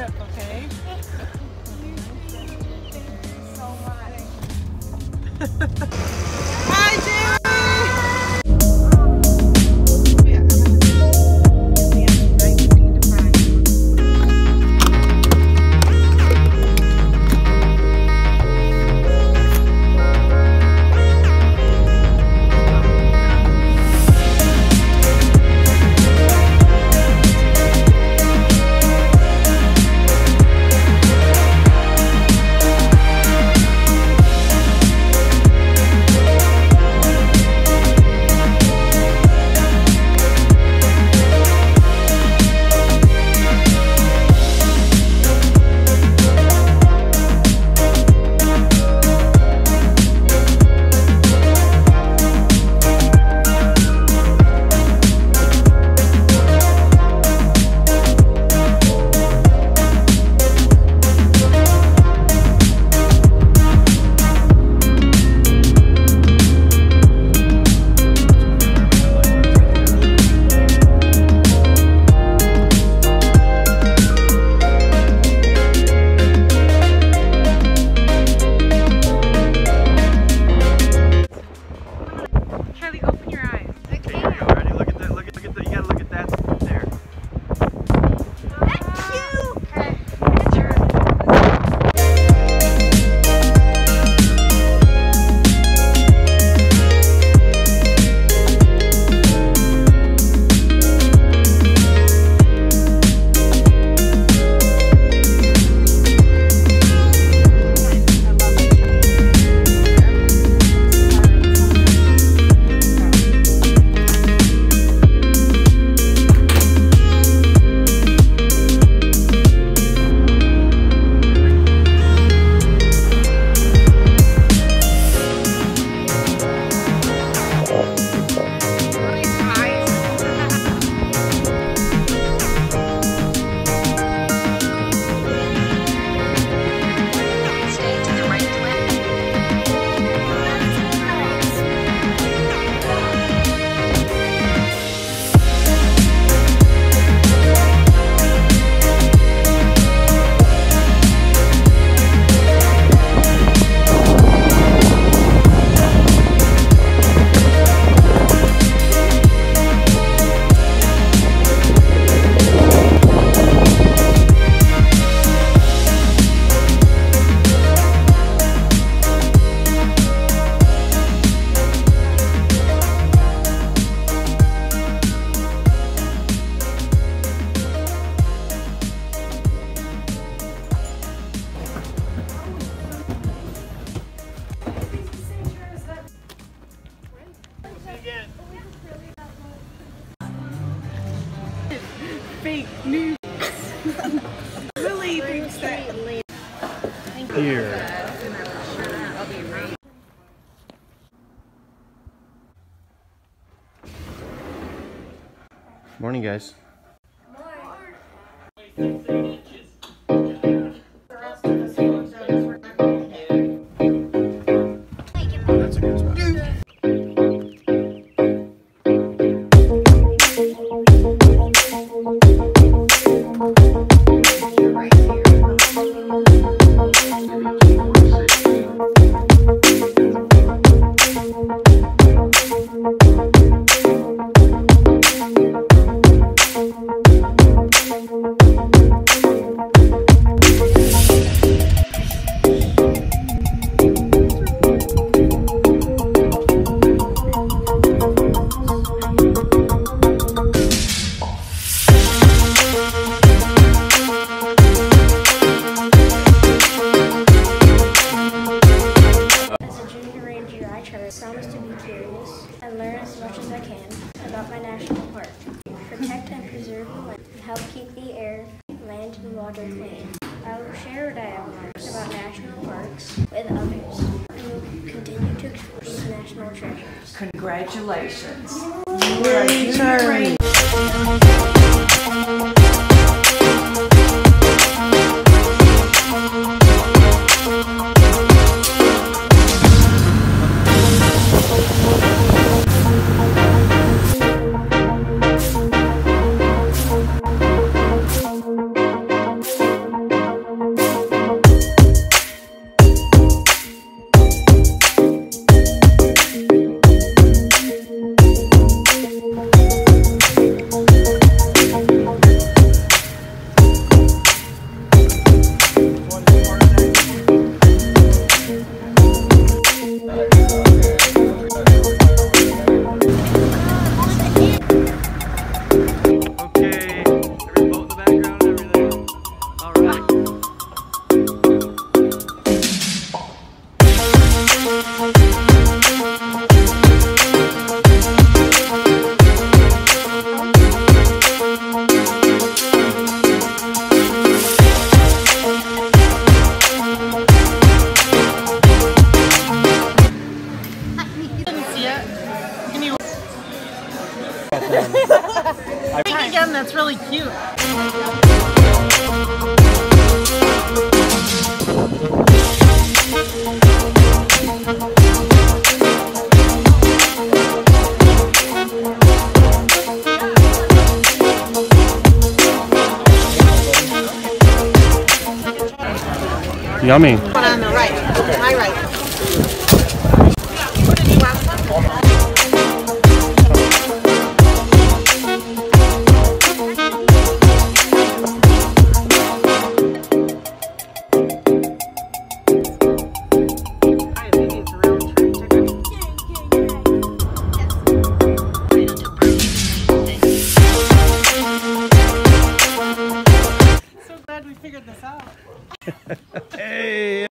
sip, okay? Hi, Jerry! Fake news. Lily thinks that. Here. Morning, guys. That's a good spot. Promise to be curious and learn as much as I can about my national park, protect and preserve the land, and help keep the air, land, and water clean. I will share what I have learned about national parks with others, and will continue to explore these national treasures. Congratulations. Yay, Charlie. really cute. Yummy. One on the right, my right. So glad we figured this out. Hey,